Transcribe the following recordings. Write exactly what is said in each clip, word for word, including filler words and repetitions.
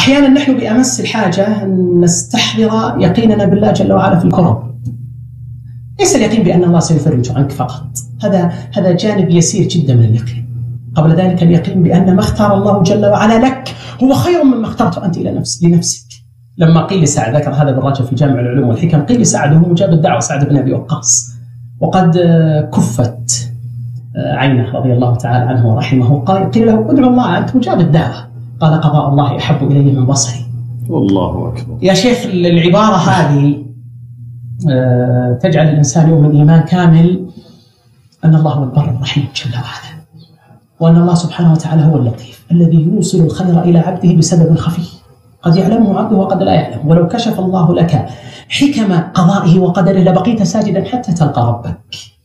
أحيانا نحن بأمس الحاجة أن نستحضر يقيننا بالله جل وعلا في الكرب. ليس اليقين بأن الله سيفرج عنك فقط، هذا هذا جانب يسير جدا من اليقين. قبل ذلك اليقين بأن ما اختار الله جل وعلا لك هو خير مما اخترته أنت إلى نفس لنفسك. لما قيل لسعد، ذكر هذا بالرجل في جامع العلوم والحكم، قيل لسعد وهو مجاب الدعوة سعد بن أبي وقاص وقد كفت عينه رضي الله تعالى عنه ورحمه، قيل له ادعو الله أنت مجاب الدعوة، قال قضاء الله أحب إلي من بصري. والله أكبر. يا شيخ العبارة هذه تجعل الإنسان يؤمن إيمان كامل أن الله هو البر الرحيم جل وعلا، وأن الله سبحانه وتعالى هو اللطيف الذي يوصل الخير إلى عبده بسبب خفي قد يعلمه عبده وقد لا يعلم. ولو كشف الله لك حكم قضائه وقدره لبقيت ساجدا حتى تلقى ربك.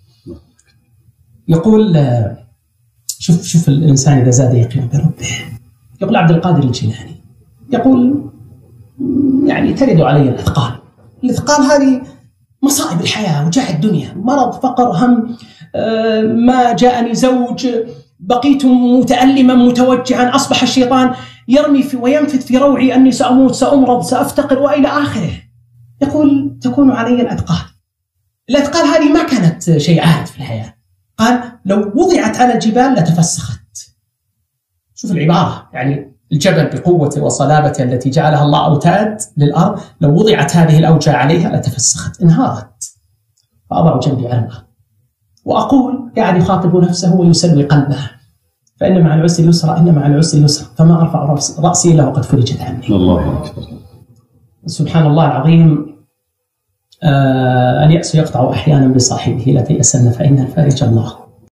يقول شوف شوف الإنسان إذا زاد يقين بربه. يقول عبد القادر الجيلاني يقول يعني ترد علي الأثقال. الأثقال هذه مصائب الحياة وجاع الدنيا، مرض، فقر، هم، ما جاءني زوج، بقيت متألما متوجعا، أصبح الشيطان يرمي في وينفث في روعي أني سأموت سأمرض سأفتقر وإلى آخره. يقول تكون علي الأثقال. الأثقال هذه ما كانت شيء عاد في الحياة، قال لو وضعت على الجبال لتفسخت. شوف العبارة، يعني الجبل بقوته وصلابته التي جعلها الله أوتاد للأرض، لو وضعت هذه الأوجاع عليها لتفسخت انهارت. فأضع جنبي على الأرض وأقول قاعد يخاطب نفسه ويسلوي قلبه، فإن مع العسر يسرا إن مع العسر يسرا فما أرفع رأسي إلا وقد فرجت عني. الله أكبر. سبحان الله العظيم. آه اليأس يقطع أحيانا بصاحبه، لا تيأسن فإن الفارج الله.